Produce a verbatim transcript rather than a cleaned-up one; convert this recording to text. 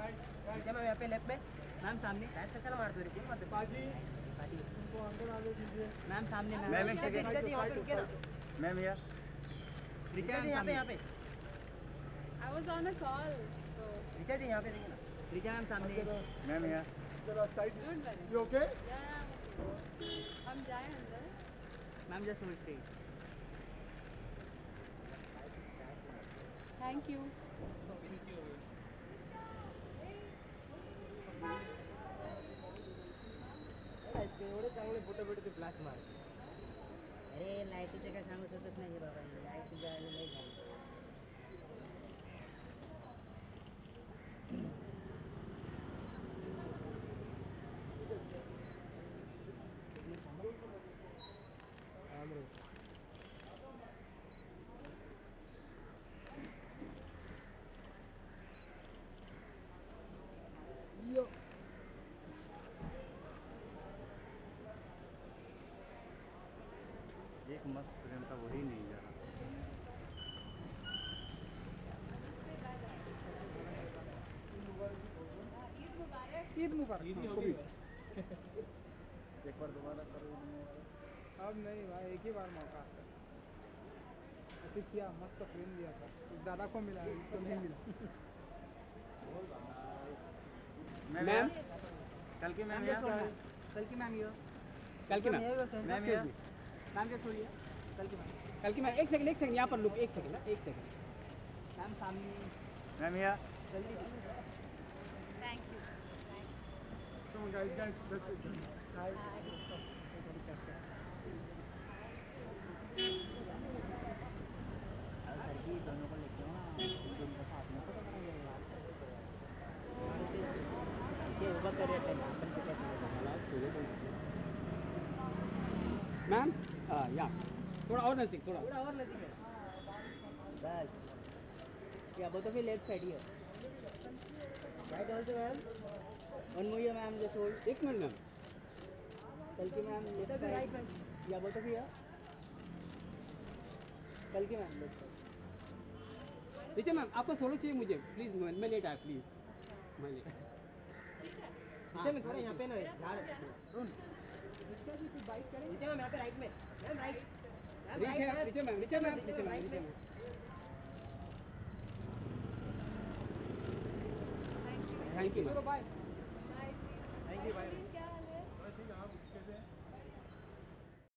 ठीक है मैम, यहाँ पे लेफ्ट में मैम सामने राइट से चला मार दो रे कोई मत पाजी पाजी तुमको अंदर आने दीजिए मैम सामने मैम मैम रिचा जी यहाँ पे रुकिए ना मैम यार रिचा जी यहाँ पे यहाँ पे I was on a call so Richa जी यहाँ पे देखिए ना रिचा मैम सामने मैम यार जरा side don't worry you okay yeah हम जाए अंदर ma'am just hold straight thank you एवढे चांगले फोटो भेटते फ्लॅश मार अरे लाईटीचे काय सांगू शकत नाही बाबा लाईट जायला नाही झालं यो एक मस्त प्रेम था वही नहीं जा रहा ईद मुबारक एक बार दोबारा करो अब नहीं भाई एक ही बार मौका ऐसे किया मस्त प्रेम दिया था दादा को मिला इसको नहीं मिला मैम कल की मैम कल की मैम कल की मैम मैम मैम क्या छोड़िए कल की मैम कल की मैं एक सेकंड एक सेकंड यहाँ पर लुक एक सेकंड ना एक सेकंड मैम सामने मैम या जल्दी thank you Come on guys, guys, that's it. Hi. Sir ji दोनों को लेके ना दोनों साथ में फोटो बनाएंगे ये ऊपर कर रहे हैं अपन के क्या मला सूर्य मैम या थोड़ा और नजदीक थोड़ा थोड़ा और नजदीक है बस क्या बोलते फिर लेफ्ट साइड ही है right also ma'am one more ma'am just hold एक मिनट मैम कल की ma'am left side right ma'am या बोलते फिर कल की ma'am left side Richa ma'am आपको सोलो चाहिए मुझे प्लीज मैं लेट आया प्लीज मैं लेट रिचा मैम थोड़ा यहाँ पे ना ध्यान रखो बाइक करें रिचा मैम यहाँ पे राइट में ma'am right Richa ma'am Richa ma'am Richa ma'am Richa ma'am thank you bye bye thank you bye